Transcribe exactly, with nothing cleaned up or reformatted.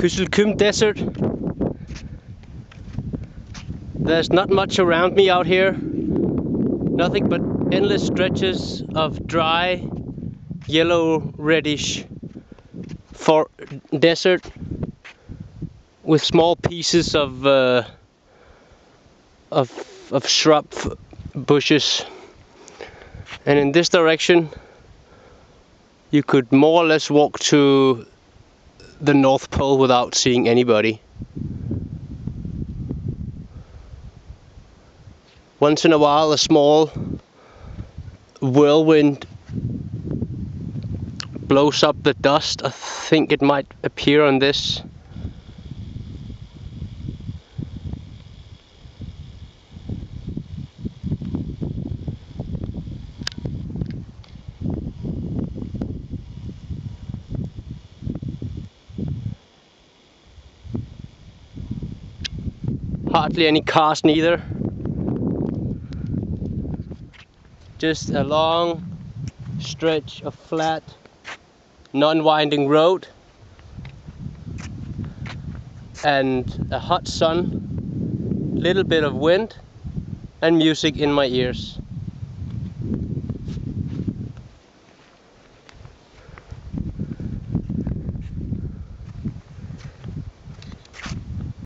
Kyzylkum desert. There's not much around me out here. Nothing but endless stretches of dry, yellow, reddish for desert with small pieces of uh, of of shrub bushes. And in this direction, you could more or less walk to the North Pole without seeing anybody. Once in a while, a small whirlwind blows up the dust. I think it might appear on this. Hardly any cars neither. Just a long stretch of flat, non-winding road and a hot sun, little bit of wind and music in my ears.